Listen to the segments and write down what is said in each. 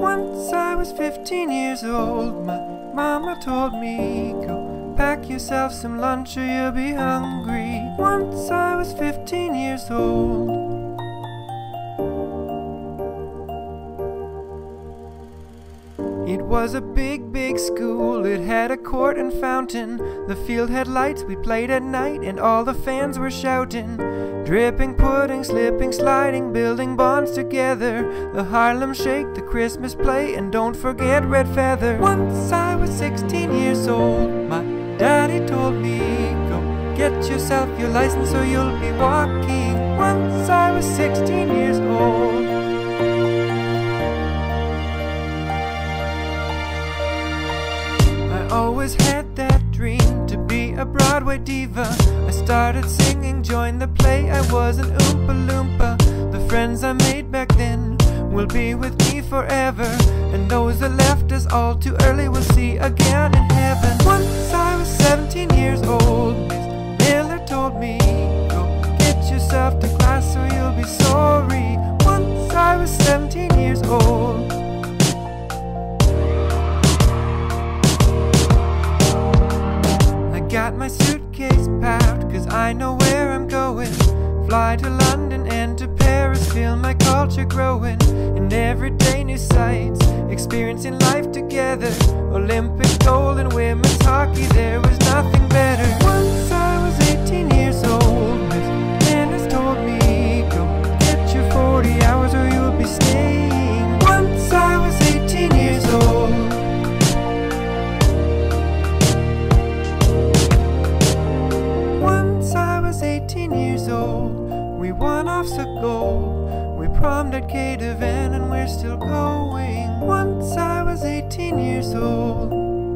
Once I was 15 years old, my mama told me, go pack yourself some lunch or you'll be hungry. Once I was 15 years old. It was a big, big school. It had a court and fountain. The field had lights, we played at night, and all the fans were shouting. Dripping, pudding, slipping, sliding, building bonds together. The Harlem Shake, the Christmas play, and don't forget Red Feather. Once I was 16 years old, my daddy told me, go get yourself your license or you'll be walking. Once I was 16 years old. I always had that dream to be a Broadway diva. I started singing, joined the play, I was an Oompa Loompa. The friends I made back then will be with me forever, and those that left us all too early we'll see again in heaven. Once I was 17 years old, Miss Miller told me, go get yourself to class or you'll be sorry. Once I was 17 years old. Got my suitcase packed, cause I know where I'm going. Fly to London and to Paris, feel my culture growing. In everyday new sights, experiencing life together. Olympic gold and women's hockey, there was nothing better. Once I was 18 years old, Miss Dennis told me, go get your 40 hours or you'll be staying. Once I was 18 years old. Once I was 18 years old, we won offs a goal. We promed at K-Devan and we're still going. Once I was 18 years old.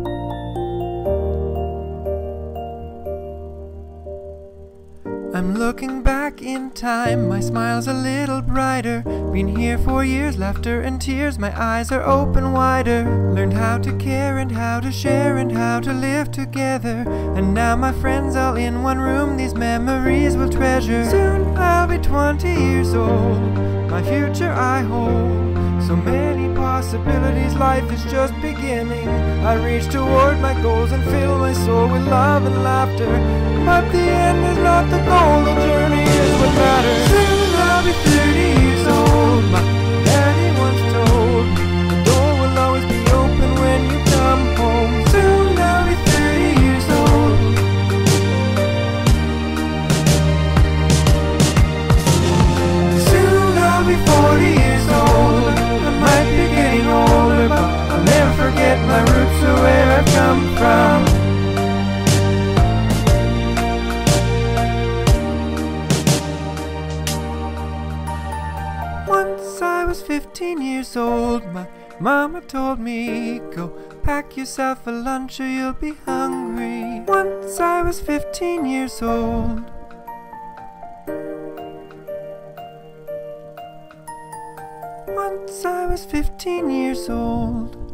I'm looking back in time, my smile's a little brighter. Been here for years, laughter and tears, my eyes are open wider. Learned how to care and how to share and how to live together. And now my friends all in one room, these memories we'll treasure. Soon I'll be 20 years old, my future I hold. So many possibilities, life is just beginning. I reach toward my goals and fill my soul with love and laughter. But the end is not the goal, the journey is what matters. Soon I'll be 30 years old, my daddy once told me. The door will always be open when you come home. Soon I'll be 30 years old. Soon I'll be 40 years old. I might be getting older, but I'll never forget my roots or where I've come from. Once I was 15 years old, my mama told me, go pack yourself a lunch or you'll be hungry. Once I was 15 years old. Once I was 15 years old.